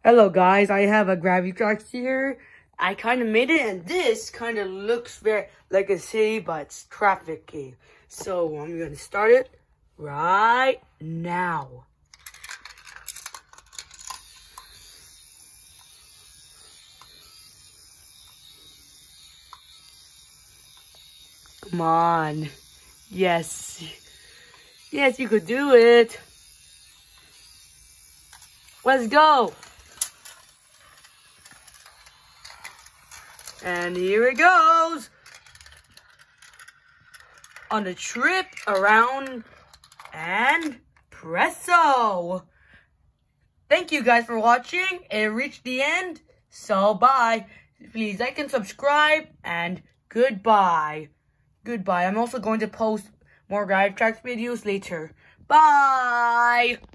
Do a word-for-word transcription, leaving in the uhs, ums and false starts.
Hello guys, I have a Gravitrax here. I kind of made it, and this kind of looks very like a city, but it's trafficy. So I'm gonna start it right now. Come on. Yes. Yes, you could do it. Let's go. And here it goes. On the trip around and presso. Thank you guys for watching. It reached the end. So bye. Please like and subscribe, and goodbye. Goodbye. I'm also going to post more Gravitrax videos later. Bye.